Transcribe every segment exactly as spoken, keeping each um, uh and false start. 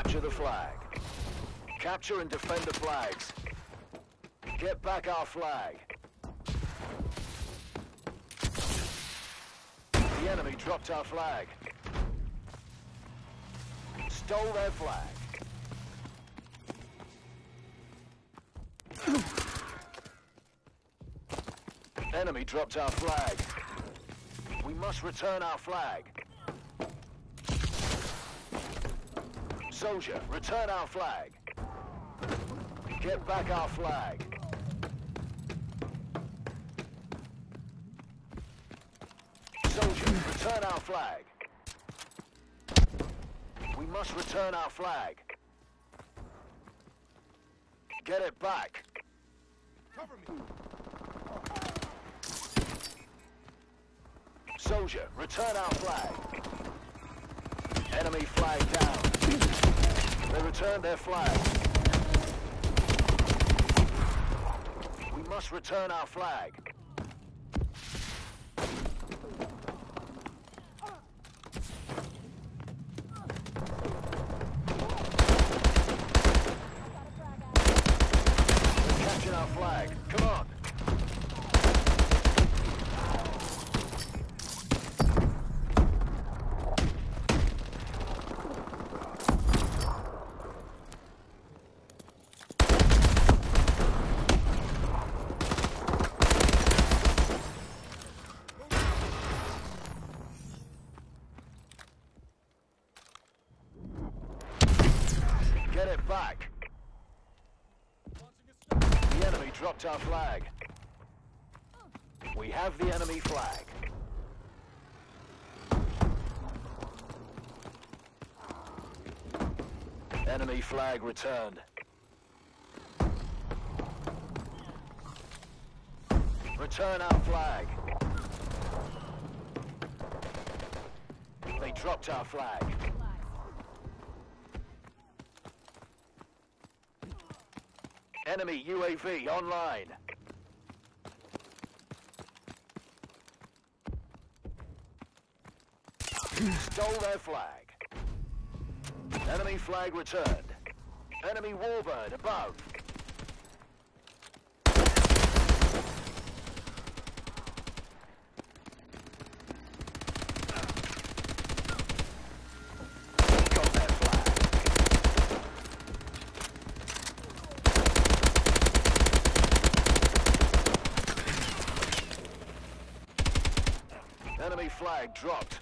Capture the flag. Capture and defend the flags. Get back our flag. The enemy dropped our flag. Stole their flag. Enemy dropped our flag. We must return our flag. Soldier, return our flag. Get back our flag. Soldier, return our flag. We must return our flag. Get it back. Cover me. Soldier, return our flag. Enemy flag down. They returned their flag. We must return our flag. We're capturing our flag. Come on. Get it back. The enemy dropped our flag. We have the enemy flag. Enemy flag returned. Return our flag. They dropped our flag. Enemy U A V online. Stole their flag. Enemy flag returned. Enemy warbird above. Got their flag. Enemy flag dropped.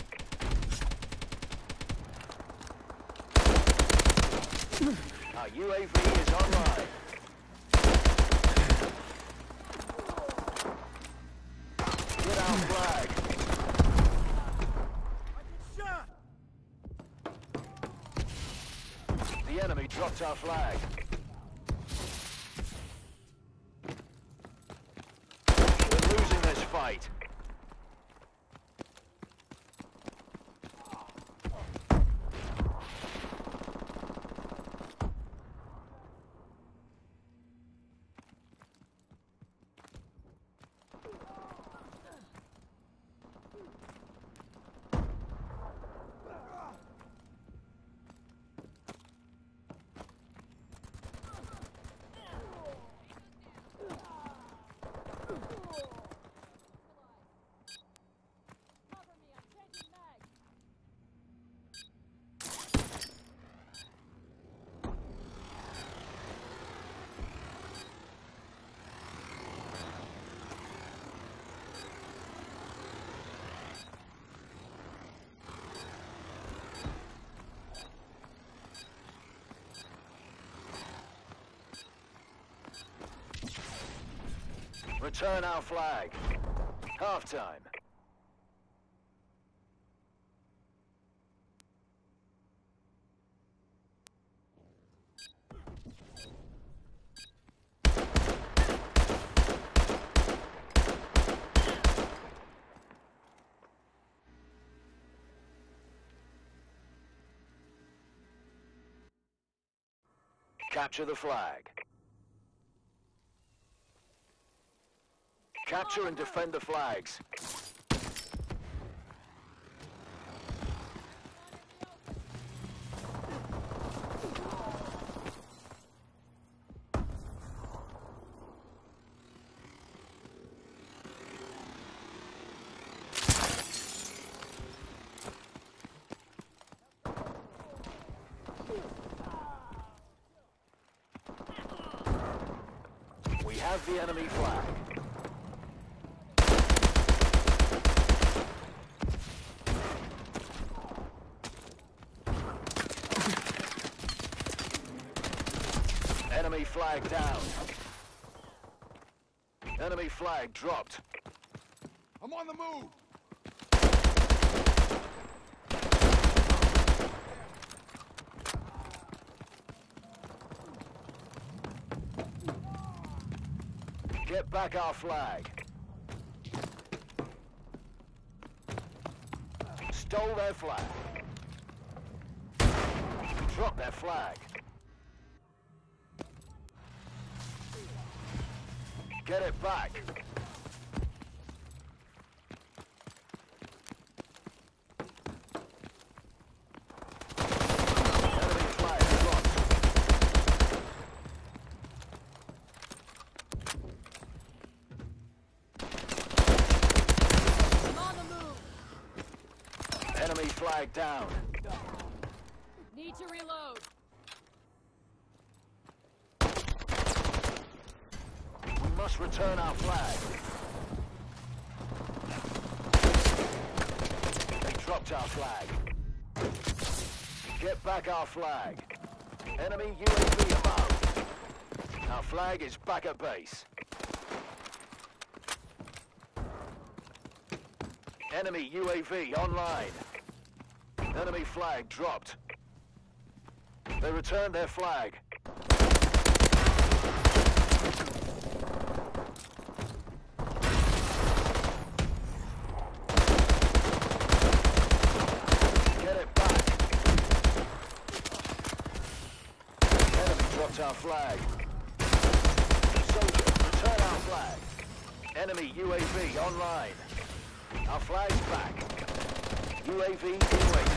Our U A V is online. Get our flag. Shot. The enemy dropped our flag. We're losing this fight. Return our flag. Half time. Capture the flag. Capture and defend the flags. have the enemy flag. Enemy flag down. Enemy flag dropped. I'm on the move! Get back our flag. Stole their flag. Drop their flag. Get it back. Enemy flag dropped. I'm on the move. Enemy flag down. Need to reload. We must return our flag. They dropped our flag. Get back our flag. Enemy U A V above. Our flag is back at base. Enemy U A V online. Enemy flag dropped. They returned their flag. Get it back. Enemy dropped our flag. Soldier, return our flag. Enemy U A V online. Our flag's back. U A V in waiting.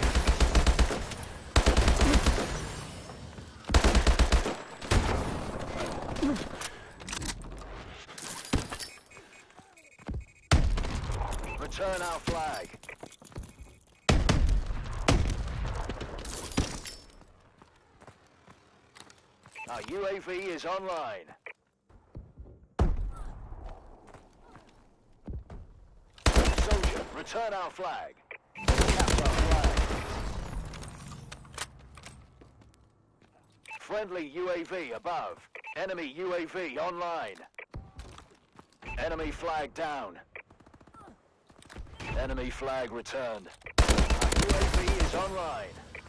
Return our flag. Our U A V is online. Soldier, return our flag. Capture our flag. Friendly U A V above. Enemy U A V online. Enemy flag down. Enemy flag returned. Our U A V is online.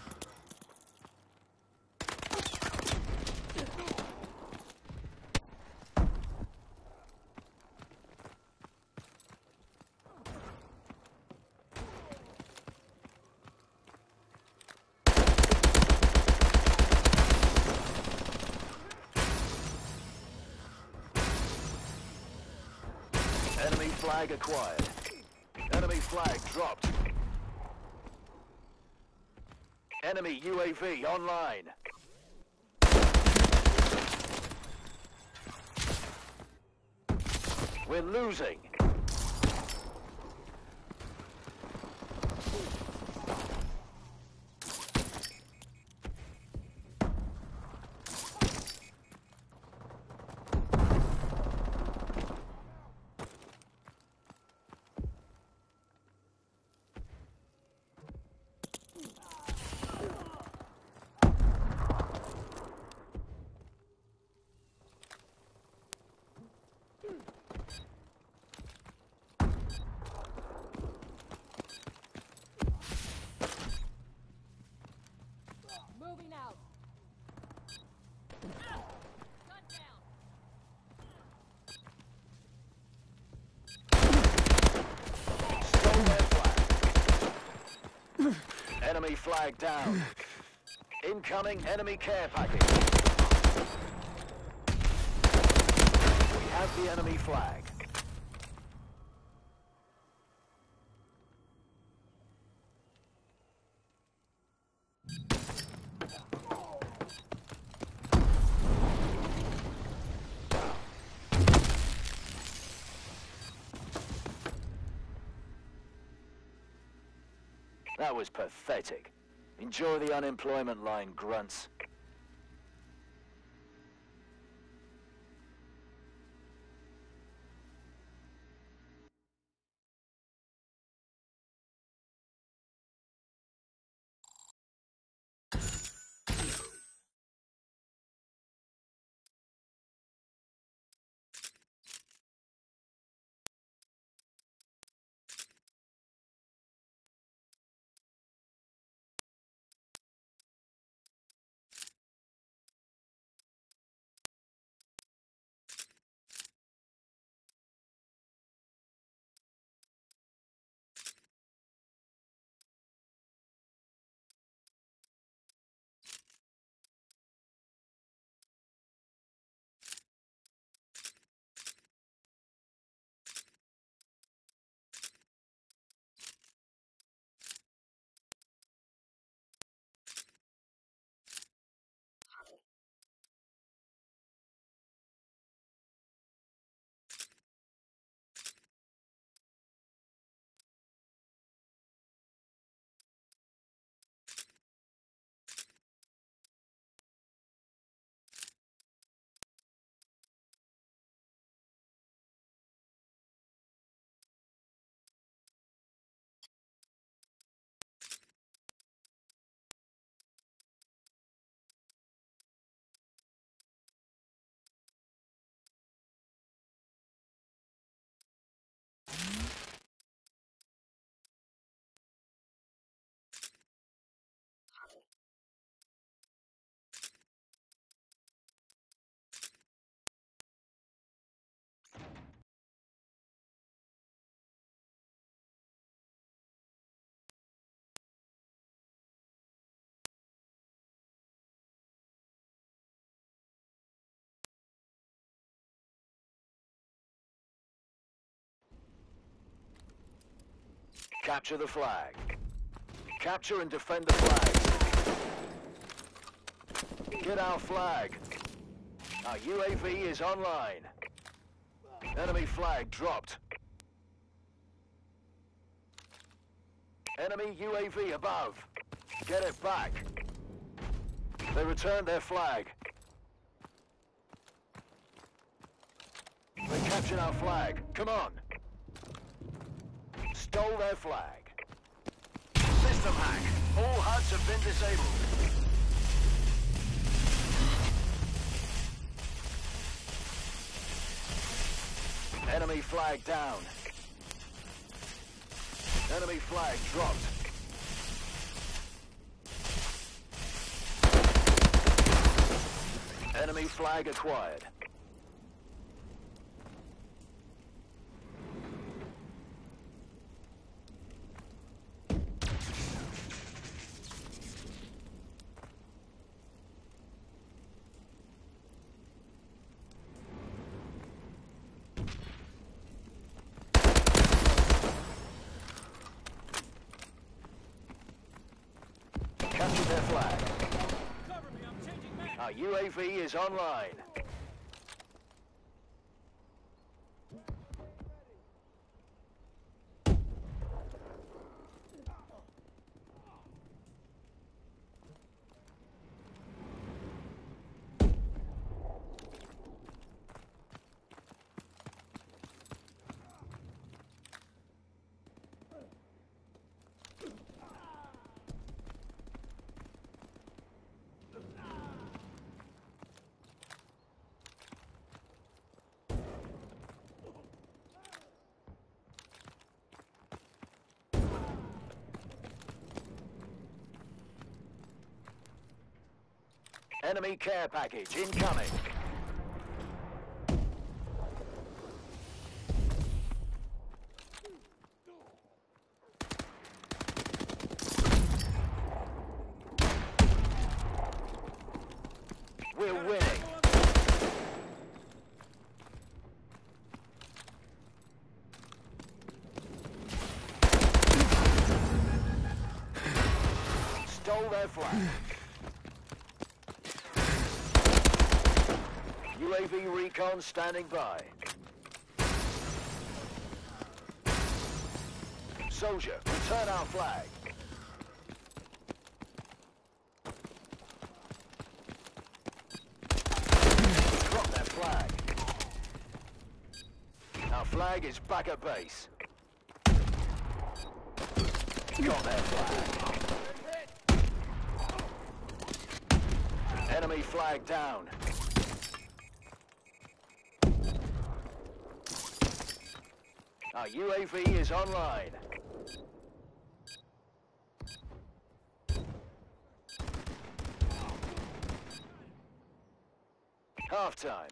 Enemy flag acquired. Enemy flag dropped. Enemy U A V online. We're losing. Moving out. Gun down. Stole their flag. Enemy flag down. Incoming enemy care package. We have the enemy flag. That was pathetic. Enjoy the unemployment line, grunts. Capture the flag. Capture and defend the flag. Get our flag. Our U A V is online. Enemy flag dropped. Enemy U A V above. Get it back. They returned their flag. They captured our flag. Come on. Stole their flag. System hack. All H U Ds have been disabled. Enemy flag down. Enemy flag dropped. Enemy flag acquired. Capture their flag. Cover me, I'm changing mag. Our U A V is online. Enemy care package incoming. We're winning. Stole their flag. U A V recon standing by. Soldier, return our flag. Drop that flag. Our flag is back at base. Got their flag. Enemy flag down. Our U A V is online. Half time.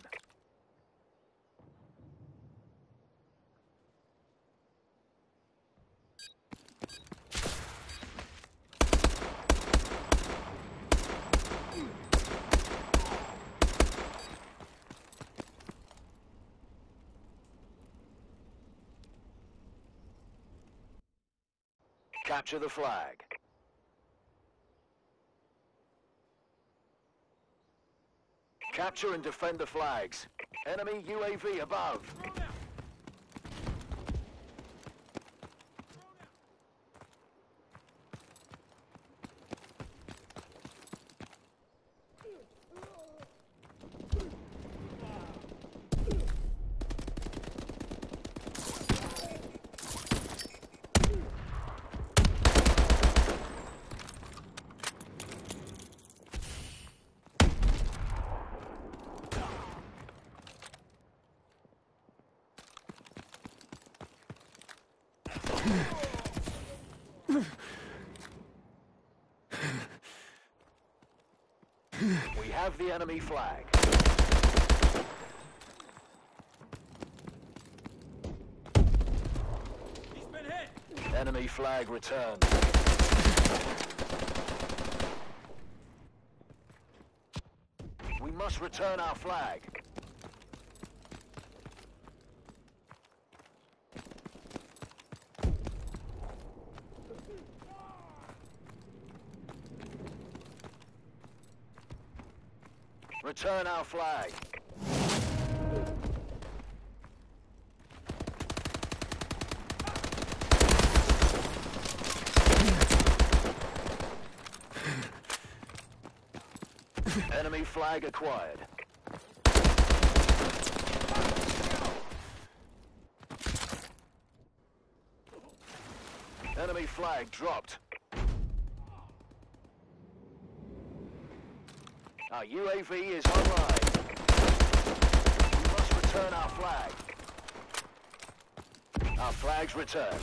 Capture the flag. Capture and defend the flags. Enemy U A V above. We have the enemy flag. He's been hit. Enemy flag returned. We must return our flag. Return our flag. Enemy flag acquired. Enemy flag dropped. Our U A V is online. We must return our flag. Our flag's returned.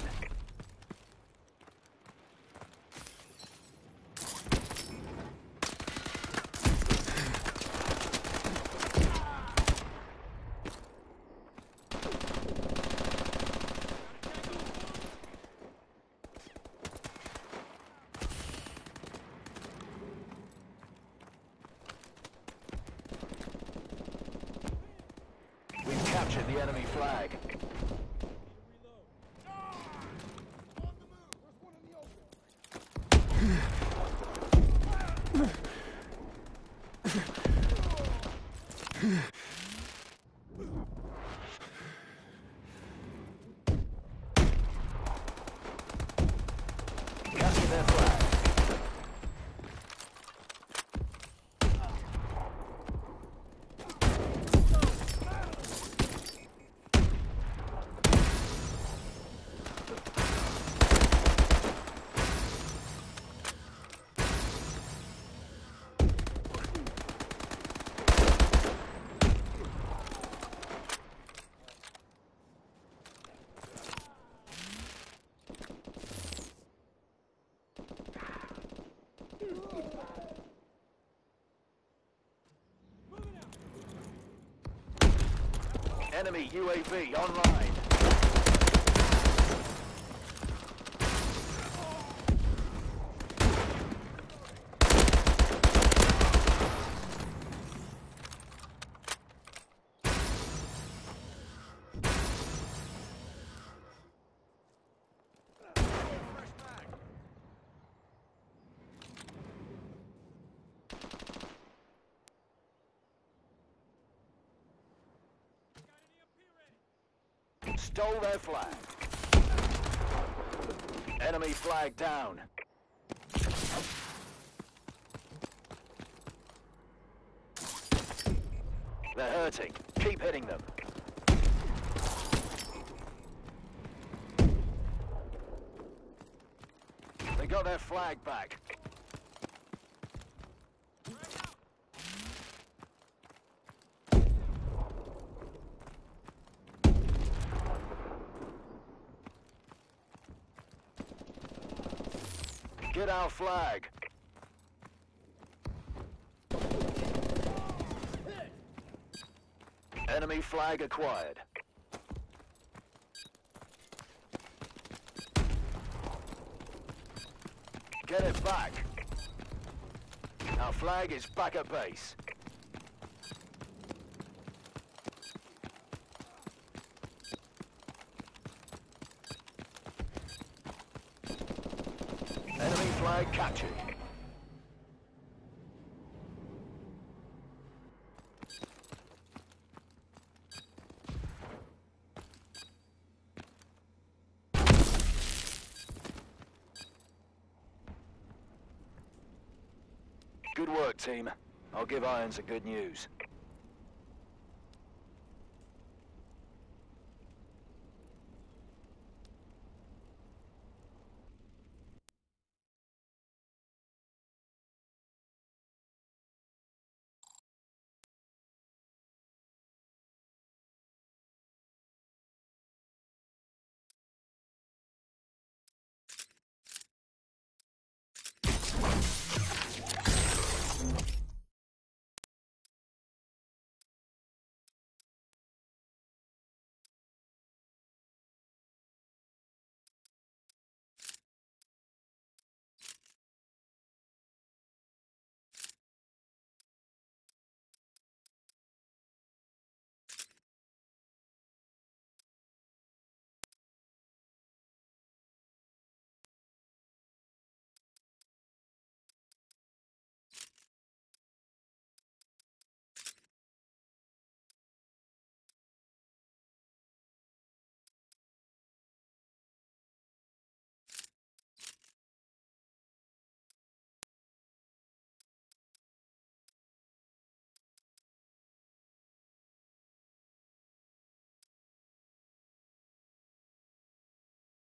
We've captured the enemy flag. Capture their flag. Enemy U A V online. Stole their flag. Enemy flag down. They're hurting. Keep hitting them. They got their flag back. Get our flag. Enemy flag acquired. Get it back. Our flag is back at base. Enemy flag captured. Good work, team. I'll give Irons the good news.